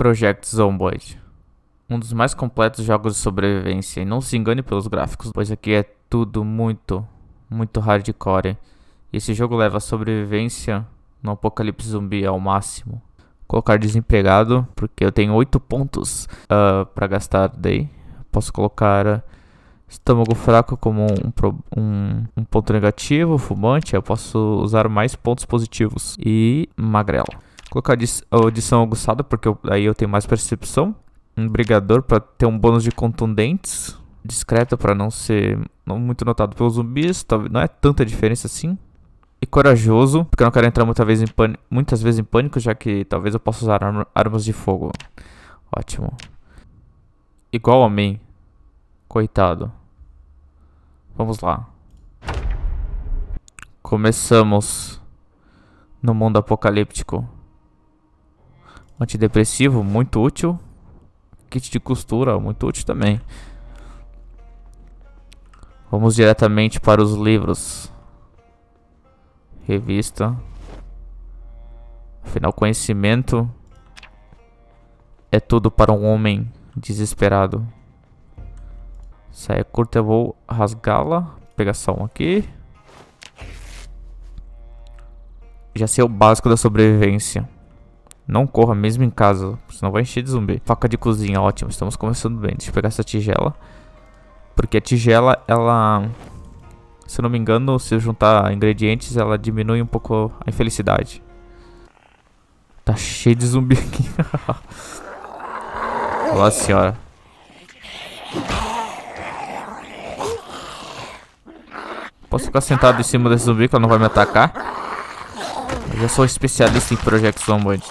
Project Zomboid. Um dos mais completos jogos de sobrevivência. E não se engane pelos gráficos, pois aqui é tudo muito hardcore. E esse jogo leva a sobrevivência no apocalipse zumbi ao máximo. Vou colocar desempregado, porque eu tenho 8 pontos pra gastar daí. Posso colocar estômago fraco como um ponto negativo, fumante. Eu posso usar mais pontos positivos. E magrelo. Vou colocar audição aguçada, porque aí eu tenho mais percepção. Um brigador para ter um bônus de contundentes. Discreto para não ser muito notado pelos zumbis. Não é tanta diferença assim. E corajoso, porque eu não quero entrar muitas vezes em pânico, já que talvez eu possa usar armas de fogo. Ótimo. Igual a mim. Coitado. Vamos lá. Começamos no mundo apocalíptico. Antidepressivo, muito útil. Kit de costura, muito útil também. Vamos diretamente para os livros. Revista. Afinal, conhecimento é tudo para um homem desesperado. Saia curta, eu vou rasgá-la. Pegar só um aqui. Já sei o básico da sobrevivência. Não corra mesmo em casa, senão vai encher de zumbi. Faca de cozinha, ótimo, estamos começando bem. Deixa eu pegar essa tigela. Porque a tigela, ela... Se eu não me engano, se eu juntar ingredientes, ela diminui um pouco a infelicidade. Tá cheio de zumbi aqui. Nossa senhora. Posso ficar sentado em cima desse zumbi que ela não vai me atacar? Eu já sou especialista em Project Zomboid.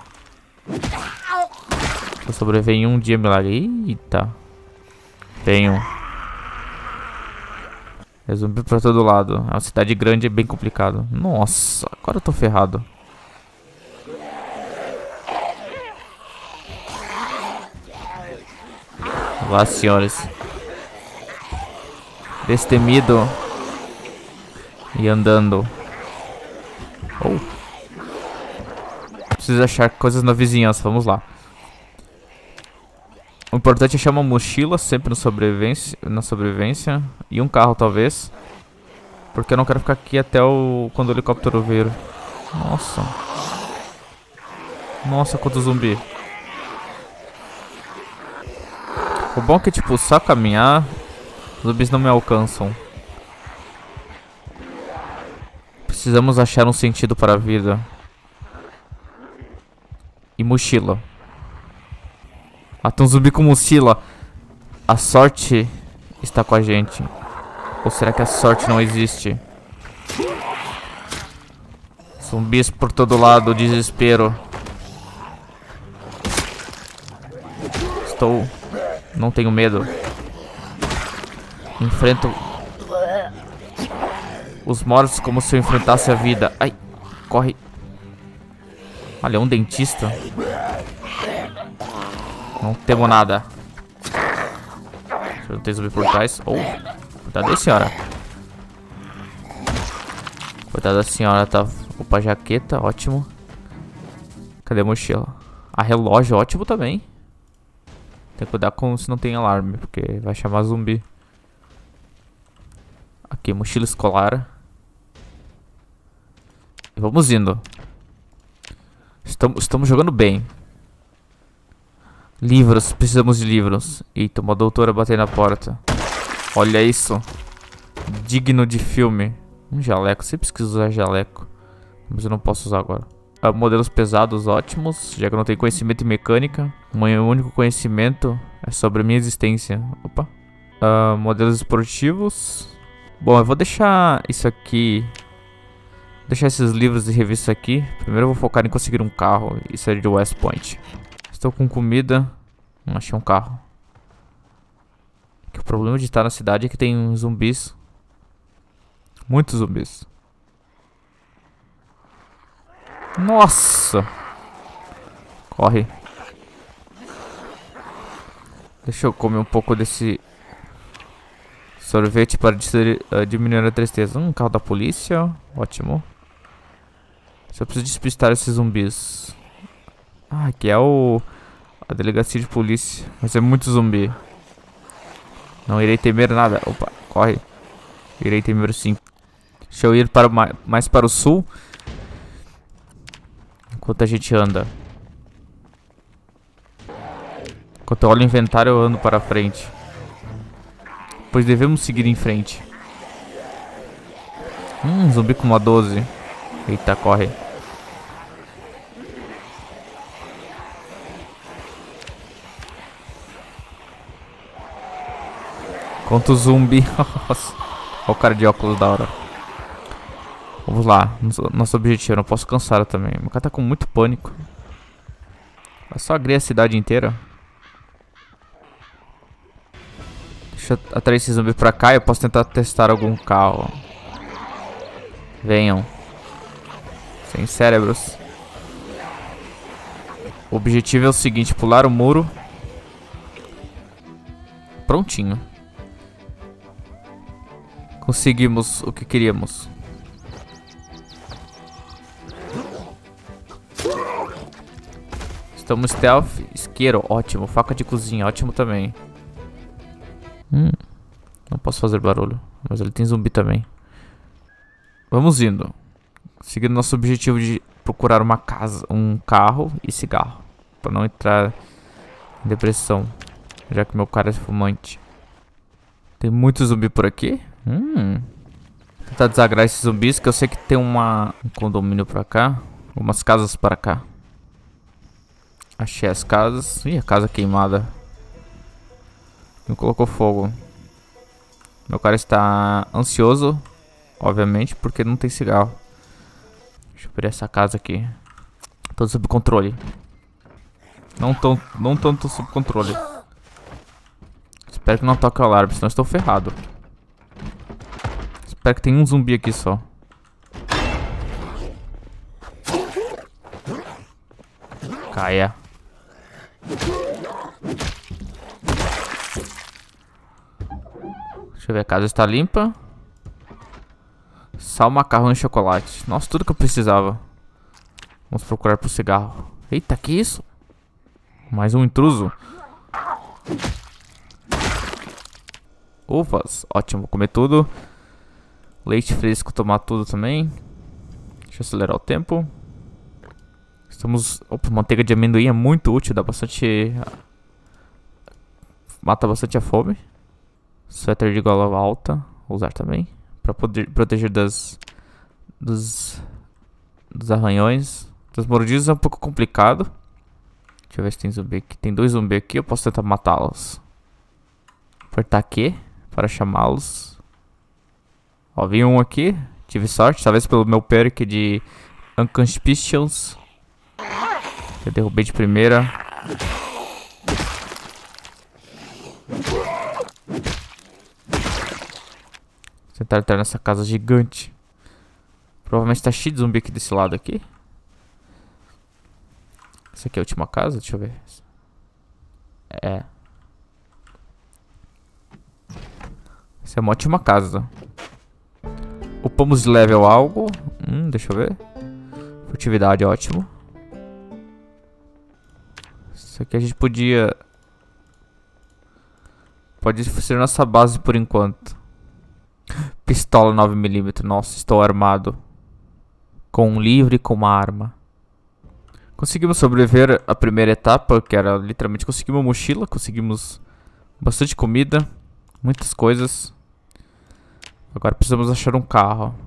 Eu sobrevivi em um dia, milagre. Eita. Tenho. É zumbi pra todo lado. É uma cidade grande, é bem complicado. Nossa, agora eu tô ferrado. Lá, senhores. Destemido. E andando. Oh. Preciso achar coisas na vizinhança, vamos lá. O importante é achar uma mochila sempre na sobrevivência. E um carro, talvez. Porque eu não quero ficar aqui até quando o helicóptero vir. Nossa. Nossa, quanto zumbi. O bom é que, tipo, só caminhar, os zumbis não me alcançam. Precisamos achar um sentido para a vida. E mochila. Ah, tem um zumbi com mochila. A sorte está com a gente. Ou será que a sorte não existe? Zumbis por todo lado, desespero. Não tenho medo. Enfrento os mortos como se eu enfrentasse a vida. Ai, corre. Olha, um dentista. Não temo nada. Não tem zumbi por trás. Oh, coitada da senhora. Coitada da senhora, tá. Opa, jaqueta, ótimo. Cadê a mochila? A relógio, ótimo também. Tem que cuidar com se não tem alarme, porque vai chamar zumbi. Aqui, mochila escolar. E vamos indo. Estamos jogando bem. Livros, precisamos de livros. Eita, uma doutora batendo na porta. Olha isso. Digno de filme. Um jaleco, sempre quis usar jaleco. Mas eu não posso usar agora. Modelos pesados, ótimos. Já que eu não tenho conhecimento em mecânica. O meu único conhecimento é sobre a minha existência. Opa. Modelos esportivos. Bom, eu vou deixar isso aqui. Deixar esses livros e revistas aqui. Primeiro eu vou focar em conseguir um carro. Isso é de West Point. Estou com comida. Não achei um carro. O problema de estar na cidade é que tem zumbis. Muitos zumbis. Nossa! Corre. Deixa eu comer um pouco desse sorvete para diminuir a tristeza. Carro da polícia. Ótimo. Só preciso despistar esses zumbis. Ah, aqui é A delegacia de polícia. Vai ser muito zumbi. Não irei temer nada. Opa, corre. Irei temer sim. Deixa eu ir para mais para o sul. Enquanto a gente anda. Enquanto eu olho o inventário, eu ando para frente. Pois devemos seguir em frente. Zumbi com uma 12. Eita, corre. Quanto zumbi. Nossa. Olha o cara de óculos da hora. Vamos lá. Nosso objetivo. Eu não posso cansar também. Meu cara tá com muito pânico. É só agredir a cidade inteira. Deixa eu atrair esse zumbi pra cá. Eu posso tentar testar algum carro. Venham. Sem cérebros. O objetivo é o seguinte. Pular o muro. Prontinho. Conseguimos o que queríamos. Estamos stealth. Isqueiro, ótimo. Faca de cozinha, ótimo também. Não posso fazer barulho. Mas ele tem zumbi também. Vamos indo. Seguindo nosso objetivo de procurar uma casa, um carro e cigarro. Pra não entrar em depressão. Já que meu cara é fumante. Tem muito zumbi por aqui. Tentar desagrar esses zumbis, que eu sei que tem um condomínio pra cá. Algumas casas para cá. Achei as casas. Ih, a casa queimada. Não colocou fogo. Meu cara está ansioso. Obviamente, porque não tem cigarro. Deixa eu ver essa casa aqui. Tô sob controle. Não tanto sob controle. Espero que não toque o alarme, senão eu estou ferrado. Espero que tenha um zumbi aqui só. Caia. Deixa eu ver, a casa está limpa. Sal, macarrão e chocolate. Nossa, tudo que eu precisava. Vamos procurar por cigarro. Eita, que isso? Mais um intruso. Uvas, ótimo, vou comer tudo. Leite fresco, tomar tudo também. Deixa eu acelerar o tempo. Opa, manteiga de amendoim é muito útil, dá bastante... Mata bastante a fome. Suéter de gola alta, vou usar também. Pra poder proteger dos arranhões. Das mordidas é um pouco complicado. Deixa eu ver se tem zumbi aqui. Tem 2 zumbis aqui, eu posso tentar matá-los. Apertar aqui para chamá-los. Ó, vi um aqui. Tive sorte, talvez pelo meu perk de Unconspicions. Eu derrubei de primeira. Vou tentar entrar nessa casa gigante. Provavelmente tá cheio de zumbi aqui desse lado aqui. Essa aqui é a última casa, deixa eu ver. É. Essa é uma ótima casa. Upamos de level algo. Deixa eu ver. Furtividade, ótimo. Isso aqui a gente podia... Pode ser nossa base por enquanto. Pistola 9mm. Nossa, estou armado. Com um livre e com uma arma. Conseguimos sobreviver à primeira etapa, que era literalmente conseguir uma mochila. Conseguimos bastante comida. Muitas coisas. Agora precisamos achar um carro.